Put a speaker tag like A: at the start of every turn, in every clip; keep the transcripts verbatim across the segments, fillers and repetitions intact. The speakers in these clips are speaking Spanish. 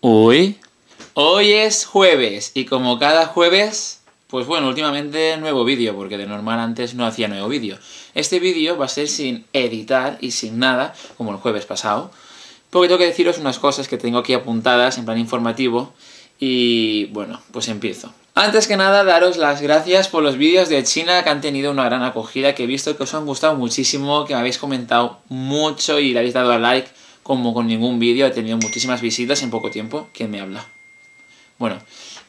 A: Uy, hoy es jueves y como cada jueves, pues bueno, últimamente nuevo vídeo, porque de normal antes no hacía nuevo vídeo. Este vídeo va a ser sin editar y sin nada, como el jueves pasado, porque tengo que deciros unas cosas que tengo aquí apuntadas en plan informativo y bueno, pues empiezo. Antes que nada, daros las gracias por los vídeos de China que han tenido una gran acogida, que he visto que os han gustado muchísimo, que me habéis comentado mucho y le habéis dado a like. Como con ningún vídeo, he tenido muchísimas visitas en poco tiempo. ¿Quién me habla? Bueno,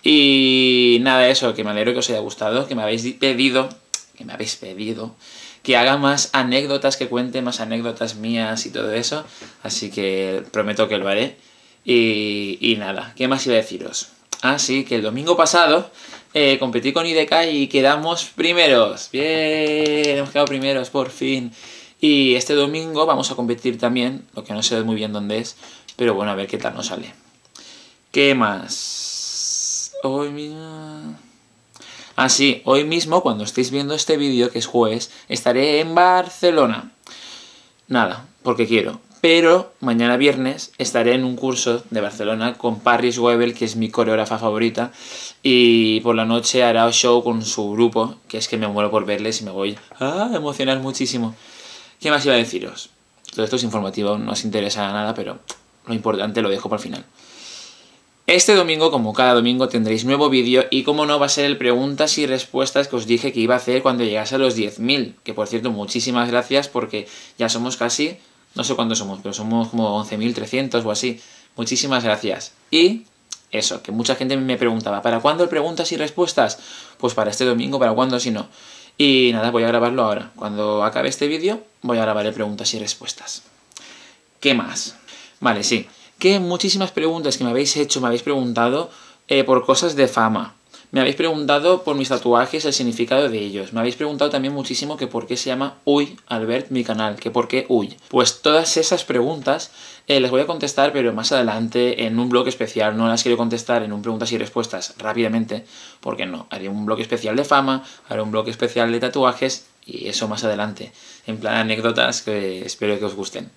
A: y nada, eso, que me alegro que os haya gustado, que me habéis pedido, que me habéis pedido, que haga más anécdotas, que cuente más anécdotas mías y todo eso, así que prometo que lo haré. Y, y nada, ¿qué más iba a deciros? Ah, sí, que el domingo pasado eh, competí con I D K y quedamos primeros. Bien, hemos quedado primeros, por fin. Y este domingo vamos a competir también, lo que no sé muy bien dónde es, pero bueno, a ver qué tal nos sale. ¿Qué más? Hoy mismo... Ah, sí, hoy mismo, cuando estéis viendo este vídeo, que es jueves, estaré en Barcelona. Nada, porque quiero. Pero mañana viernes estaré en un curso de Barcelona con Paris Webel, que es mi coreógrafa favorita, y por la noche hará show con su grupo, que es que me muero por verles y me voy a emocionar muchísimo. ¿Qué más iba a deciros? Todo esto es informativo, no os interesa nada, pero lo importante lo dejo para el final. Este domingo, como cada domingo, tendréis nuevo vídeo y, como no, va a ser el preguntas y respuestas que os dije que iba a hacer cuando llegase a los diez mil. Que, por cierto, muchísimas gracias porque ya somos casi, no sé cuántos somos, pero somos como once mil trescientos o así. Muchísimas gracias. Y eso, que mucha gente me preguntaba, ¿para cuándo el preguntas y respuestas? Pues para este domingo, ¿para cuándo si no? Y nada, voy a grabarlo ahora. Cuando acabe este vídeo, voy a grabar preguntas y respuestas. ¿Qué más? Vale, sí. Que muchísimas preguntas que me habéis hecho, me habéis preguntado eh, por cosas de fama. Me habéis preguntado por mis tatuajes, el significado de ellos. Me habéis preguntado también muchísimo que por qué se llama Uy Albert mi canal, que por qué Uy. Pues todas esas preguntas eh, las voy a contestar, pero más adelante en un blog especial. No las quiero contestar en un preguntas y respuestas rápidamente, porque no. Haré un blog especial de fama, haré un blog especial de tatuajes y eso más adelante. En plan anécdotas que espero que os gusten.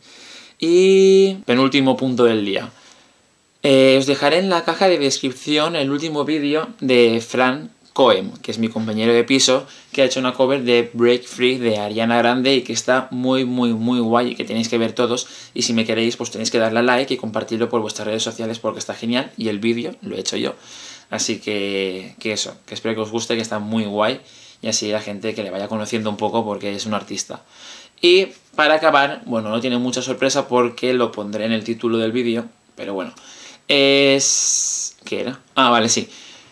A: Y penúltimo punto del día. Eh, os dejaré en la caja de descripción el último vídeo de Fran Coem, que es mi compañero de piso, que ha hecho una cover de Break Free de Ariana Grande y que está muy muy muy guay y que tenéis que ver todos. Y si me queréis, pues tenéis que darle a like y compartirlo por vuestras redes sociales porque está genial y el vídeo lo he hecho yo. Así que, que eso, que espero que os guste, que está muy guay y así la gente que le vaya conociendo un poco porque es un artista. Y para acabar, bueno, no tiene mucha sorpresa porque lo pondré en el título del vídeo, pero bueno. Es... ¿Qué era? Ah, vale, sí.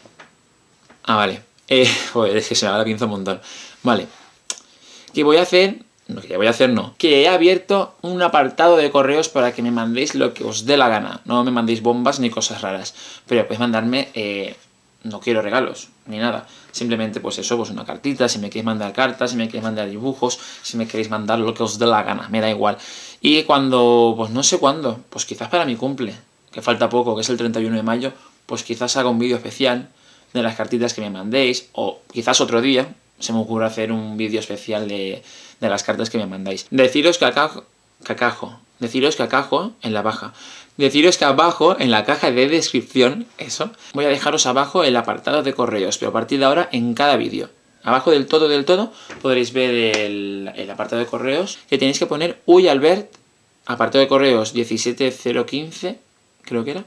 A: Ah, vale. Eh, joder, es que se me va la pinza un montón. Vale. ¿Qué voy a hacer? No, que voy a hacer no. Que he abierto un apartado de correos para que me mandéis lo que os dé la gana. No me mandéis bombas ni cosas raras. Pero podéis mandarme... Eh, no quiero regalos, ni nada. Simplemente, pues eso, pues una cartita. Si me queréis mandar cartas, si me queréis mandar dibujos, si me queréis mandar lo que os dé la gana. Me da igual. Y cuando... Pues no sé cuándo. Pues quizás para mi cumple. Que falta poco, que es el treinta y uno de mayo, pues quizás haga un vídeo especial de las cartitas que me mandéis, o quizás otro día se me ocurra hacer un vídeo especial de, de las cartas que me mandáis. Deciros que acá, que acajo, deciros que acajo en la baja, deciros que abajo en la caja de descripción, eso, voy a dejaros abajo el apartado de correos, pero a partir de ahora en cada vídeo. Abajo del todo, del todo, podréis ver el, el apartado de correos, que tenéis que poner Uy Albert, apartado de correos diecisiete cero quince, creo que era,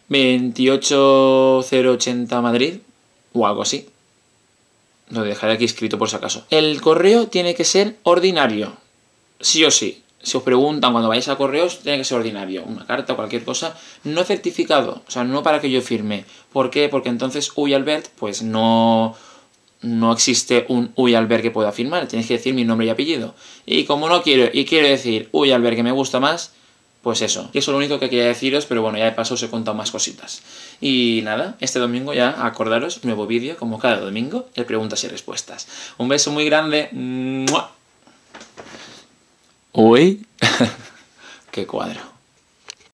A: veintiocho cero ochenta Madrid, o algo así. Lo dejaré aquí escrito por si acaso. El correo tiene que ser ordinario, sí o sí. Si os preguntan cuando vayáis a correos, tiene que ser ordinario. Una carta o cualquier cosa, no certificado, o sea, no para que yo firme. ¿Por qué? Porque entonces Uy Albert, pues no... No existe un Uy Albert que pueda firmar, tenéis que decir mi nombre y apellido. Y como no quiero, y quiero decir Uy Albert que me gusta más, pues eso. Y eso es lo único que quería deciros, pero bueno, ya de paso os he contado más cositas. Y nada, este domingo ya, acordaros, nuevo vídeo, como cada domingo, de preguntas y respuestas. Un beso muy grande. ¡Mua! Uy, qué cuadro.